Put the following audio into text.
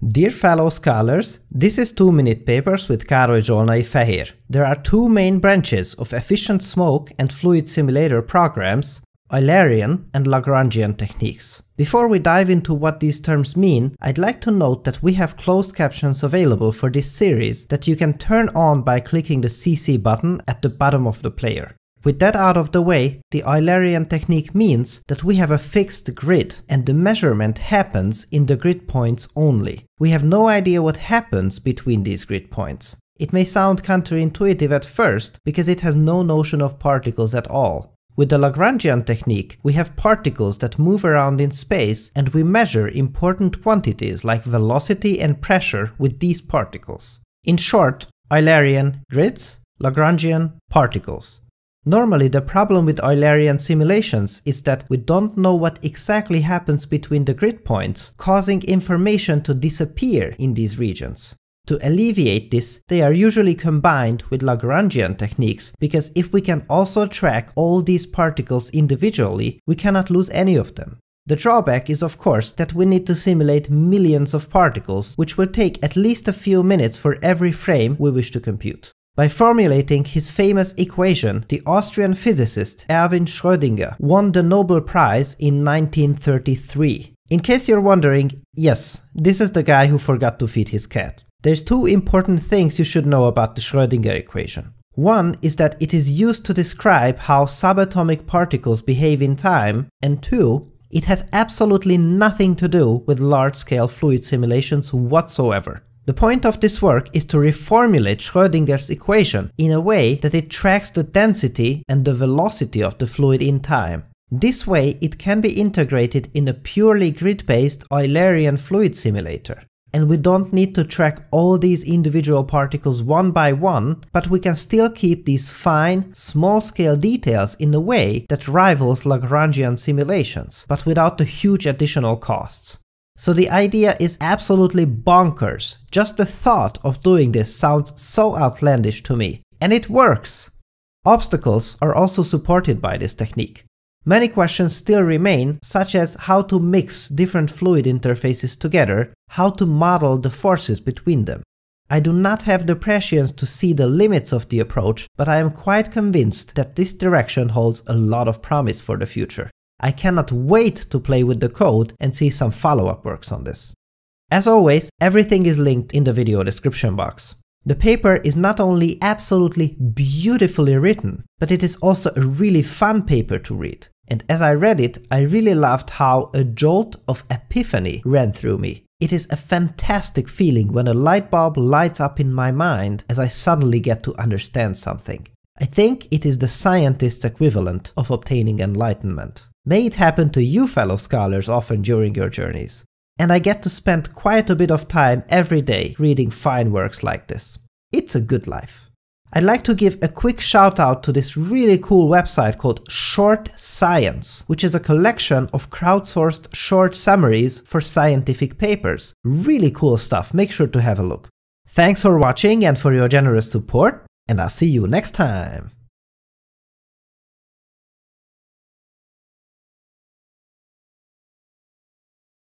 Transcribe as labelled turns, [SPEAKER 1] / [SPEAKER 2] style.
[SPEAKER 1] Dear fellow scholars, this is 2-minute papers with Károly Zsolnai Fehér. There are two main branches of efficient smoke and fluid simulator programs, Eulerian and Lagrangian techniques. Before we dive into what these terms mean, I'd like to note that we have closed captions available for this series that you can turn on by clicking the CC button at the bottom of the player. With that out of the way, the Eulerian technique means that we have a fixed grid and the measurement happens in the grid points only. We have no idea what happens between these grid points. It may sound counterintuitive at first because it has no notion of particles at all. With the Lagrangian technique, we have particles that move around in space and we measure important quantities like velocity and pressure with these particles. In short, Eulerian grids, Lagrangian particles. Normally, the problem with Eulerian simulations is that we don't know what exactly happens between the grid points, causing information to disappear in these regions. To alleviate this, they are usually combined with Lagrangian techniques, because if we can also track all these particles individually, we cannot lose any of them. The drawback is of course that we need to simulate millions of particles, which will take at least a few minutes for every frame we wish to compute. By formulating his famous equation, the Austrian physicist Erwin Schrödinger won the Nobel Prize in 1933. In case you're wondering, yes, this is the guy who forgot to feed his cat. There's two important things you should know about the Schrödinger equation. One is that it is used to describe how subatomic particles behave in time, and two, it has absolutely nothing to do with large-scale fluid simulations whatsoever. The point of this work is to reformulate Schrödinger's equation in a way that it tracks the density and the velocity of the fluid in time. This way it can be integrated in a purely grid-based Eulerian fluid simulator. And we don't need to track all these individual particles one by one, but we can still keep these fine, small-scale details in a way that rivals Lagrangian simulations, but without the huge additional costs. So the idea is absolutely bonkers. Just the thought of doing this sounds so outlandish to me. And it works! Obstacles are also supported by this technique. Many questions still remain, such as how to mix different fluid interfaces together, how to model the forces between them. I do not have the prescience to see the limits of the approach, but I am quite convinced that this direction holds a lot of promise for the future. I cannot wait to play with the code and see some follow-up works on this. As always, everything is linked in the video description box. The paper is not only absolutely beautifully written, but it is also a really fun paper to read. And as I read it, I really loved how a jolt of epiphany ran through me. It is a fantastic feeling when a light bulb lights up in my mind as I suddenly get to understand something. I think it is the scientist's equivalent of obtaining enlightenment. May it happen to you fellow scholars often during your journeys. And I get to spend quite a bit of time every day reading fine works like this. It's a good life. I'd like to give a quick shout out to this really cool website called Short Science, which is a collection of crowdsourced short summaries for scientific papers. Really cool stuff, make sure to have a look. Thanks for watching and for your generous support, and I'll see you next time.